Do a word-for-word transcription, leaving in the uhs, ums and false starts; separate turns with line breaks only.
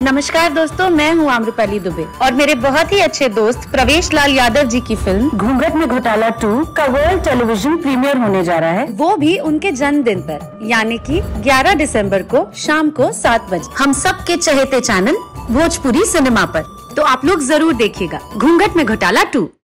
नमस्कार दोस्तों, मैं हूँ आम्रपाली दुबे और मेरे बहुत ही अच्छे दोस्त प्रवेश लाल यादव जी की फिल्म
घूंघट में घोटाला टू का वर्ल्ड टेलीविजन प्रीमियर होने जा रहा है,
वो भी उनके जन्मदिन पर, यानी कि ग्यारह दिसंबर को शाम को सात बजे हम सब के चहेते चैनल भोजपुरी सिनेमा पर। तो आप लोग जरूर देखिएगा घूंघट में घोटाला टू।